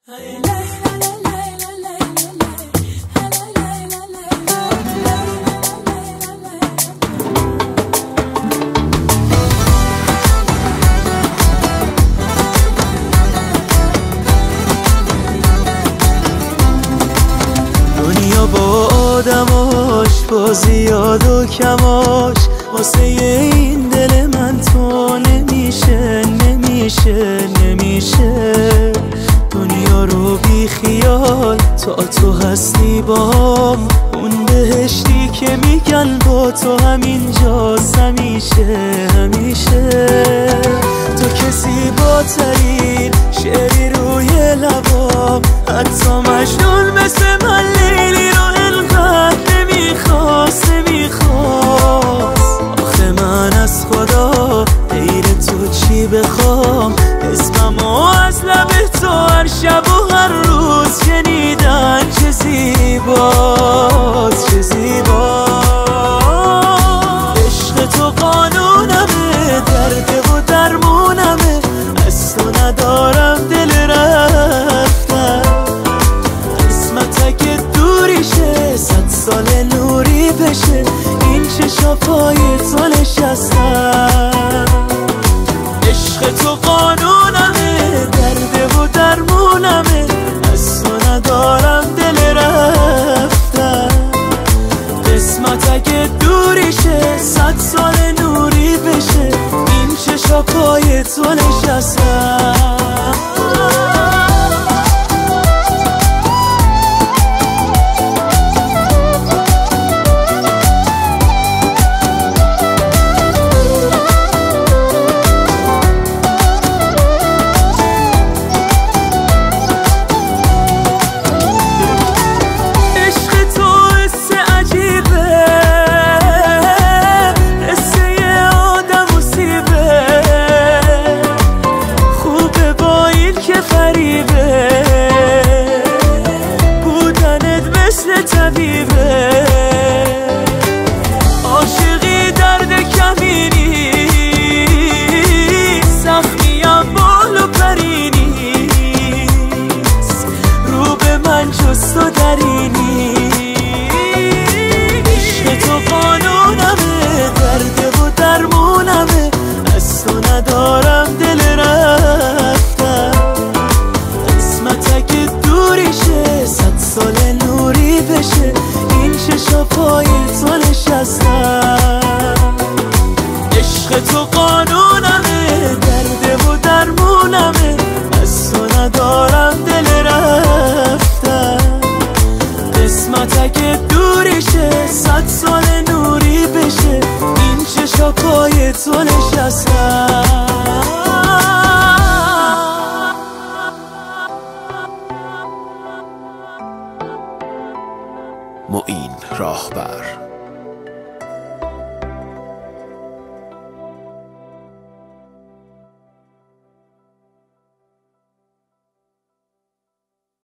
دنیا با آدماش، با زیاد و کماش، واسه این دل من تو نمیشه دنیا رو بی خیال تو هستی بام، اون بهشتی که میگن با تو همینجاست همیشه تو که زیباترین شعری روی لبام، حتی مجنون مثل من لیلی رو انقدر نمیخواست آخه من از خدا غیر تو چی بخوام؟ اسممو از لب تو هر شب و هر روز شنیدن، چه زیباست عشق تو قانونمه، درد و درمونمه، از تو ندارم دل رفتن، قسمت اگه دوریشه 100 سال نوری بشه، این چشا پای تو نشستن. عشق تو قانونمه، درد و درمونمه، از تو ندارم دل رفتن، قسمت اگه دوریشه 100 سال نوری بشه، این چشا پای تو نشستن. عاشقی درد کمینی، سختیم بال و پرینیست، رو به من جز تو درینی. عشق تو قانونمه، درد و درمونمه، از تو ندارم دل رفتن، قسمت اگه دوریشه 100 سال نوری بشه، این چشا پای تو نشستن. عشق تو قانونمه، درد و درمونمه، از تو ندارم دل رفتن، قسمت اگه دوریشه 100 سال نوری بشه، این چشا پای تو نشستن. معین راهبر